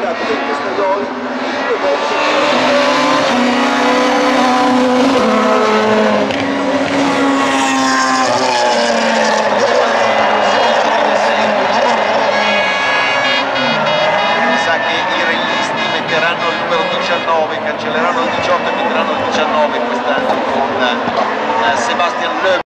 mercato dei Castelloli, due volte. Metteranno il numero 19, cancelleranno il 18 e metteranno il 19 quest'anno con Sebastian Loeb.